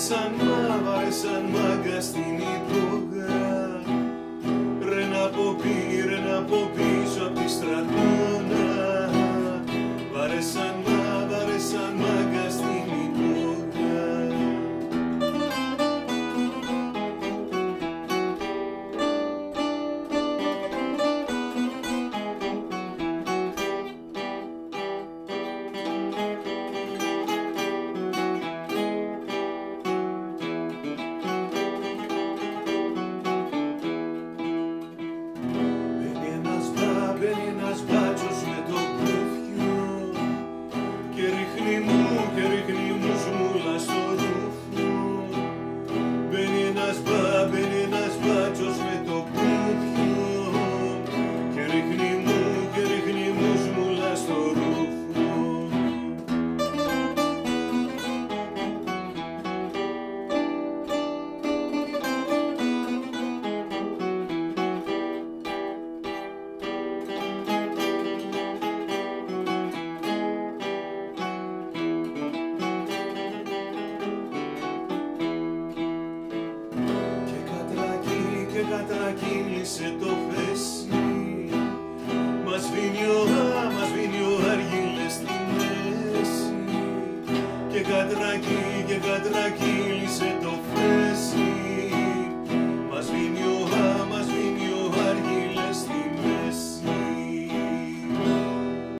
βάρεσαν μάγκα στην Υπόγα. Ρε να πω πίσω απ' τη στρατόνα. Βάρεσαν μάγκα στην Υπόγα. Μπαίνει ένας μπάτσος με το κούφιο και ρίχνει μου σμούλα στο ρούφο. Μπαίνει ένας μπάτσος με το κούφιο και ρίχνει μου σμούλα στο ρούφο. Και κατρακύλισε το